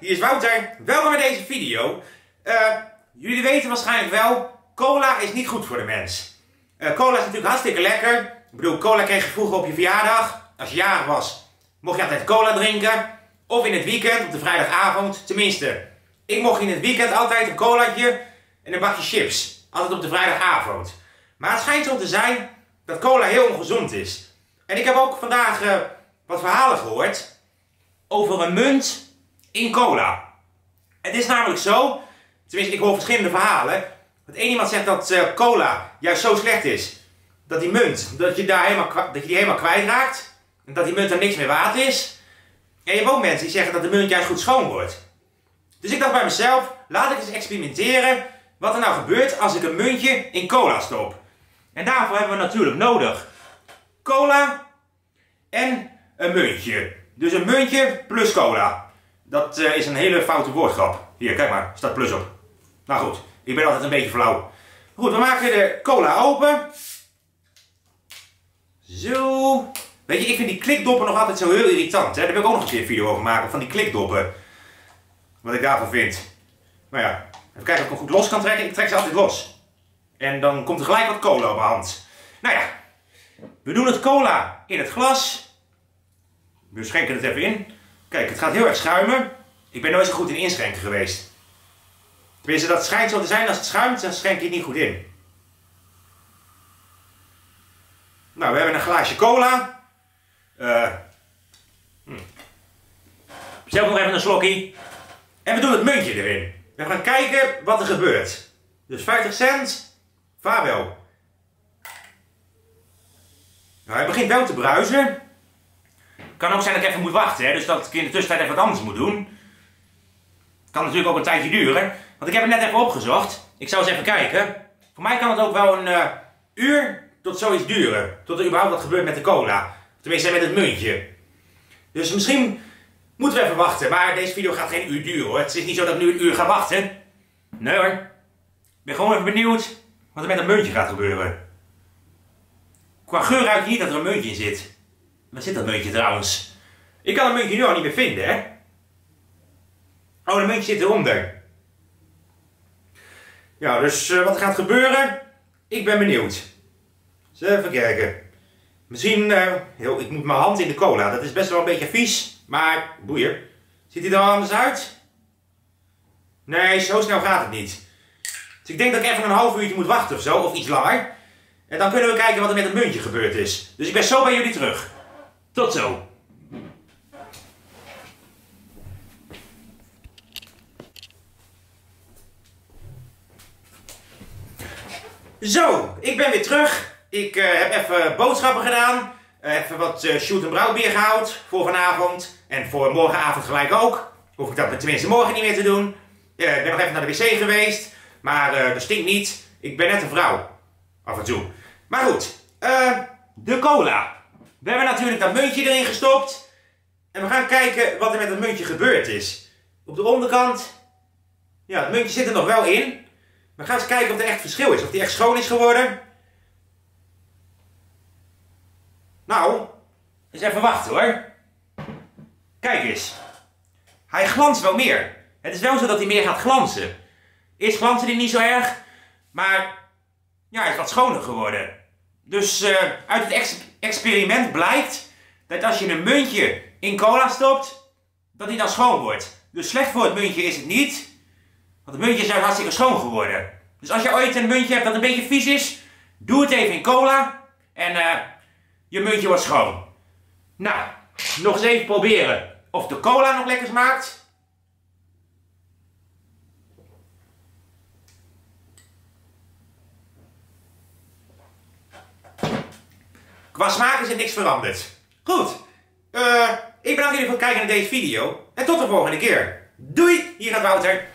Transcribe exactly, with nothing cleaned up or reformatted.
hier is Wouter. Welkom bij deze video. Uh, jullie weten waarschijnlijk wel, cola is niet goed voor de mens. Uh, cola is natuurlijk hartstikke lekker. Ik bedoel, cola kreeg je vroeger op je verjaardag. Als je jarig was, mocht je altijd cola drinken. Of in het weekend, op de vrijdagavond. Tenminste, ik mocht in het weekend altijd een colaatje en een bakje chips. Altijd op de vrijdagavond. Maar het schijnt zo te zijn dat cola heel ongezond is. En ik heb ook vandaag uh, wat verhalen gehoord over een munt in cola. Het is namelijk zo, tenminste ik hoor verschillende verhalen. Dat één iemand zegt dat uh, cola juist zo slecht is, dat die munt, dat je, daar helemaal, dat je die helemaal kwijtraakt. En dat die munt dan niks meer waard is. En je hebt ook mensen die zeggen dat de munt juist goed schoon wordt. Dus ik dacht bij mezelf, laat ik eens experimenteren wat er nou gebeurt als ik een muntje in cola stop. En daarvoor hebben we natuurlijk nodig cola en een muntje. Dus een muntje plus cola. Dat uh, is een hele foute woordgrap. Hier, kijk maar, staat plus op. Nou goed, ik ben altijd een beetje flauw. Goed, we maken de cola open. Zo. Weet je, ik vind die klikdoppen nog altijd zo heel irritant. Hè? Daar wil ik ook nog een keer een video over maken, van die klikdoppen. Wat ik daarvan vind. Nou ja, even kijken of ik hem goed los kan trekken. Ik trek ze altijd los. En dan komt er gelijk wat cola op mijn hand. Nou ja, we doen het cola in het glas. We schenken het even in. Kijk, het gaat heel erg schuimen. Ik ben nooit zo goed in inschenken geweest. Tenminste, dat schijnt zo te zijn. Als het schuimt, dan schenk je het niet goed in. Nou, we hebben een glaasje cola. Uh, hm. Zelf nog even een slokkie. En we doen het muntje erin. We gaan kijken wat er gebeurt. Dus vijftig cent. Vaarwel. Nou, hij begint wel te bruisen. Kan ook zijn dat ik even moet wachten, hè? Dus dat ik in de tussentijd even wat anders moet doen. Kan natuurlijk ook een tijdje duren. Want ik heb het net even opgezocht. Ik zou eens even kijken. Voor mij kan het ook wel een uh, uur tot zoiets duren. Tot er überhaupt wat gebeurt met de cola. Tenminste met het muntje. Dus misschien moeten we even wachten. Maar deze video gaat geen uur duren hoor. Het is niet zo dat ik nu een uur ga wachten. Nee hoor. Ik ben gewoon even benieuwd wat er met een muntje gaat gebeuren. Qua geur ruik je niet dat er een muntje in zit. Waar zit dat muntje trouwens? Ik kan een muntje nu al niet meer vinden, hè? Oh, dat muntje zit eronder. Ja, dus uh, wat er gaat gebeuren? Ik ben benieuwd. Dus even kijken. Misschien, uh, heel, ik moet mijn hand in de cola. Dat is best wel een beetje vies. Maar, boeien. Ziet hij er al anders uit? Nee, zo snel gaat het niet. Dus ik denk dat ik even een half uurtje moet wachten of zo. Of iets langer. En dan kunnen we kijken wat er met het muntje gebeurd is. Dus ik ben zo bij jullie terug. Tot zo. Zo, ik ben weer terug. Ik uh, heb even boodschappen gedaan. Uh, even wat uh, shoot en brouwbier gehaald voor vanavond. En voor morgenavond gelijk ook. Hoef ik dat tenminste morgen niet meer te doen. Uh, ik ben nog even naar de wc geweest. Maar uh, dat stinkt niet. Ik ben net een vrouw. Af en toe. Maar goed. Uh, de cola. We hebben natuurlijk dat muntje erin gestopt. En we gaan kijken wat er met dat muntje gebeurd is. Op de onderkant. Ja, het muntje zit er nog wel in. We gaan eens kijken of er echt verschil is. Of die echt schoon is geworden. Nou, eens even wachten hoor. Kijk eens. Hij glanst wel meer. Het is wel zo dat hij meer gaat glanzen. Eerst glansde hij niet zo erg. Maar ja, hij is wat schoner geworden. Dus uh, uit het ex experiment blijkt dat als je een muntje in cola stopt, dat die dan schoon wordt. Dus slecht voor het muntje is het niet. Want het muntje is juist hartstikke schoon geworden. Dus als je ooit een muntje hebt dat een beetje vies is, doe het even in cola. En uh, je muntje wordt schoon. Nou, nog eens even proberen of de cola nog lekker smaakt. Qua smaak is er niks veranderd. Goed. Uh, ik bedank jullie voor het kijken naar deze video. En tot de volgende keer. Doei! Hier gaat Wouter.